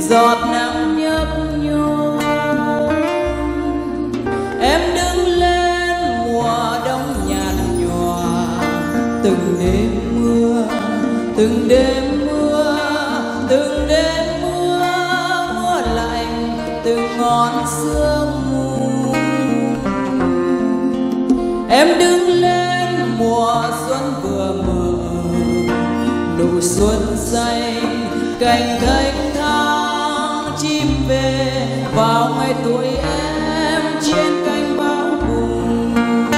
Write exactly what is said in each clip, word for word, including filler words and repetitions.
giọt nắng nhấp nhô. Em đứng lên mùa đông nhạt nhòa, từng đêm mưa, từng đêm mưa, từng đêm mưa, mưa lạnh từng ngọn sương mù. Em đứng lên mùa xuân vừa mở, nụ xuân xanh cành thanh thang chim về vào ngày tuổi em trên cánh bão bùng.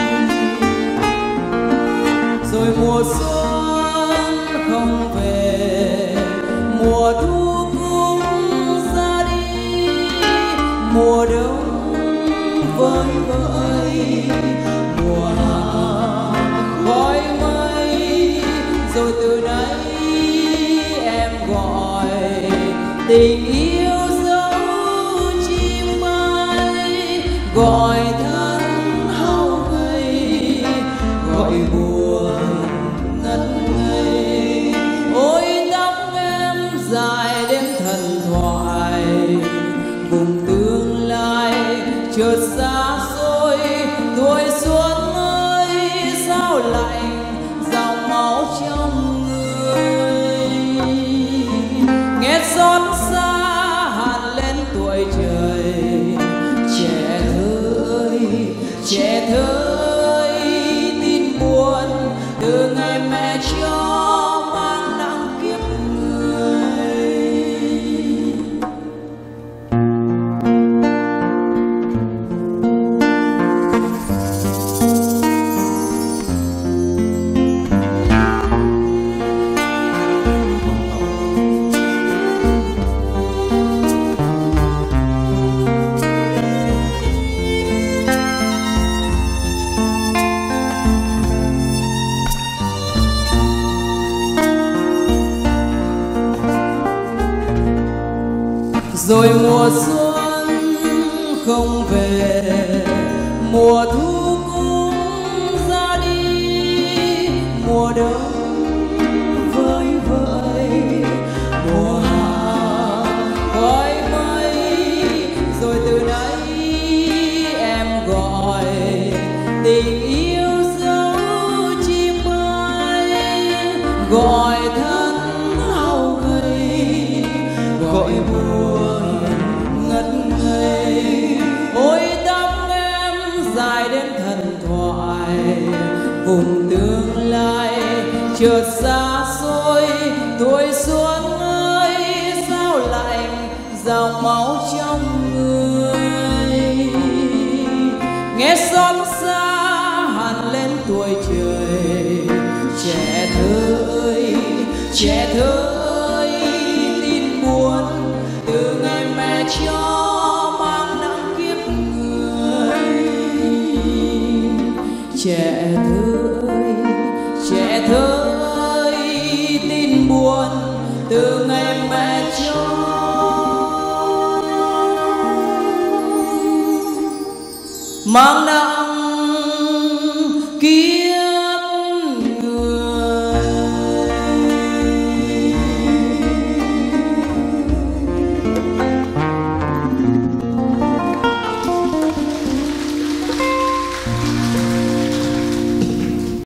Rồi mùa xuân không về, mùa thu cũng ra đi, mùa đông vơi vợi, mùa hạ khói mây. Rồi từ nay em gọi tình yêu dấu chim bay, gọi thân hao gầy, gọi buồn ngất ngây. Ôi tóc em dài đến thần thoại, vùng tương lai chợt xa xôi. Tuổi xuân ơi sao lạnh dòng máu trong người, nghe xót xa hằn lên tuổi trời. Trẻ thơ ơi, trẻ thơ ơi, tin buồn từ ngày mẹ cho mang nặng kiếp người. Rồi mùa xuân không về, mùa thu cũng ra đi, mùa đông vơi vợi, mùa hạ khói mây. Rồi từ đây em gọi tình yêu dấu chim bay, gọi thân hao gầy, gọi buồn ngất ngây. Ôi tóc em dài đến thần thoại, vùng tương lai chợt xa xôi. Tuổi xuân ơi sao lạnh dòng máu trong người, nghe xót xa hằn lên tuổi trời. Trẻ thơ ơi, trẻ thơ ơi, tin buồn từ ngày mẹ cho mang nặng kiếp người. Trẻ thơ ơi, trẻ thơ ơi, tin buồn từ ngày mẹ cho mang nặng